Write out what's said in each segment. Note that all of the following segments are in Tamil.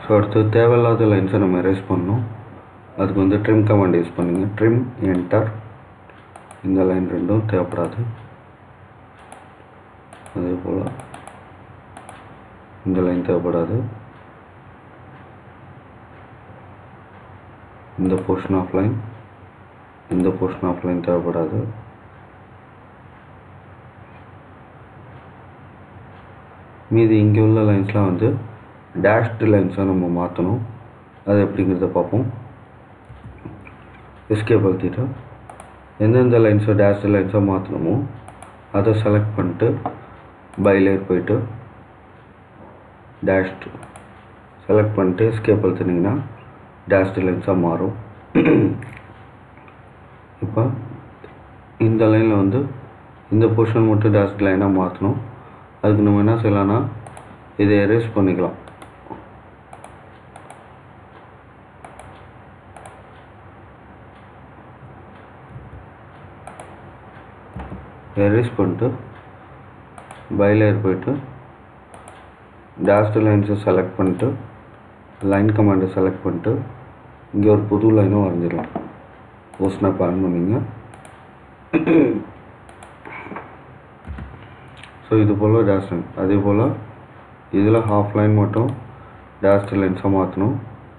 ஸோ அடுத்து தேவையில்லாத லைன்ஸை நம்ம எரேஸ் பண்ணணும். அதுக்கு வந்து ட்ரிம் கமாண்ட் யூஸ் பண்ணுங்க. Trim enter. இந்த லைன் ரெண்டும் தேவைப்படாது. அதே போல் இந்த லைன் தேவைப்படாது. இந்த போர்ஷன் ஆஃப் லைன், இந்த போர்ஷன் ஆஃப் லைன் தேவைப்படாது. மீதி இங்கே உள்ள லைன்ஸ்லாம் வந்து டேஷ்டு லைன்ஸாக நம்ம மாற்றணும். அது எப்படிங்கிறத பார்ப்போம். எஸ்கேப் அழுத்திட்டு எந்தெந்த லைன்ஸை டேஷ்டு லைன்ஸாக மாற்றணுமோ அதை செலக்ட் பண்ணிட்டு பை லேயர் போயிட்டு டேஷ்டு செலக்ட் பண்ணிட்டு எஸ்கேப் அழுத்தினீங்கன்னா டேஷ்டு லைன்ஸாக மாறும். இப்போ இந்த லைனில் வந்து இந்த போர்ஷன் மட்டும் டேஷ்டு லைனாக மாற்றணும். அதுக்கு நம்ம என்ன செய்யலாம்னா இதை எரேஸ் பண்ணிக்கலாம். எரேஸ் பண்ணிட்டு பை லேயர் போயிட்டு டேஷ்டு லைன்ஸை செலக்ட் பண்ணிட்டு லைன் கமாண்டை செலக்ட் பண்ணிட்டு இங்கே ஒரு புது லைனும் வரைஞ்சிடலாம். ஓஸ்னா பிளான் பண்ணிங்க. ஸோ இது போல் டேஷ் லைன், அதே போல் இதில் ஹாஃப் லைன் மட்டும் டேஷ்டு லைன்ஸாக மாற்றணும்.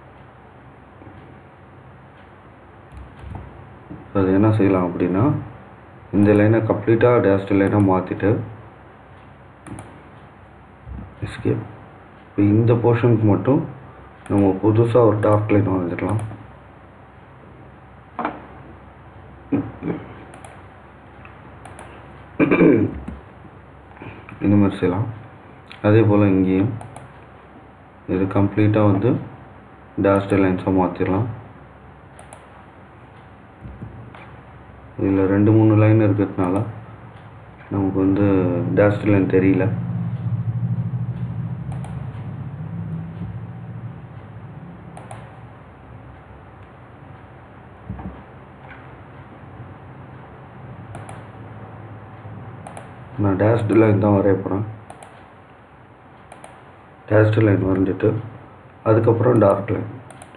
அது என்ன செய்யலாம் அப்படின்னா இந்த லைனை கம்ப்ளீட்டாக டேஷ்டு லைனாக மாற்றிட்டு எஸ்கேப். இப்போ இந்த போர்ஷனுக்கு மட்டும் நம்ம புதுசாக ஒரு டார்க் லைன் வரைஞ்சிடலாம். இந்த மாதிரி செய்யலாம். அதே போல் இங்கேயும் இது கம்ப்ளீட்டாக வந்து டேஷ்டு லைன்ஸாக மாற்றிடலாம். இதில் 2-3 லைன் இருக்கிறதுனால நமக்கு வந்து டேஷ்டு லைன் தெரியல. நான் டேஷ்டு லைன் தான் வரைய போகிறேன். டேஷ்டு லைன் வரைஞ்சிட்டு அதுக்கப்புறம் டார்க் லைன்.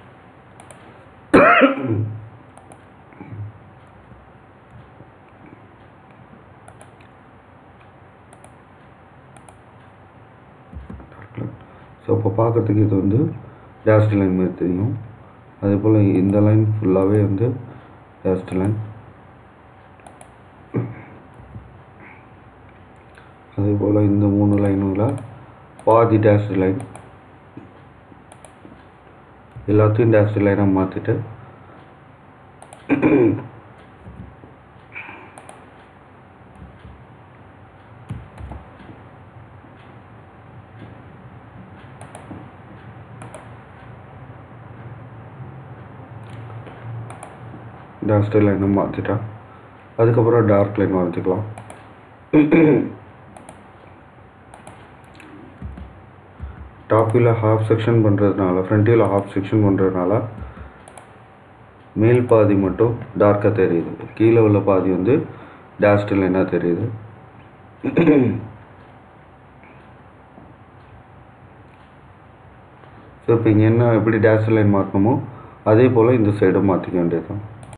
ஸோ இப்போ பார்க்குறதுக்கு இது வந்து டேஷ்டு லைன் மாதிரி தெரியும். அதே போல் இந்த லைன் ஃபுல்லாகவே வந்து டேஷ்டு லைன். அதே போல் இந்த 3 லைனில் பாதி டேஷ்டு லைன். எல்லாத்தையும் டேஷ்டு லைனாக மாற்றிட்டு டேஷ்டு லைனை மாற்றிட்டா அதுக்கப்புறம் டார்க் லைன் வரைஞ்சிக்கலாம். டாப் வியூவில் ஹாஃப் செக்ஷன் பண்ணுறதுனால, ஃப்ரண்ட் வியூவில் ஹாஃப் செக்ஷன் பண்ணுறதுனால மேல் பாதி மட்டும் டார்க்காக தெரியுது, கீழே உள்ள பாதி வந்து டேஷ்டு லைனாக தெரியுது. ஸோ இப்போ இங்கே என்ன எப்படி டேஷ்டு லைன் மாற்றணுமோ அதே போல் இந்த சைடும் மாற்றிக்க வேண்டியது தான்.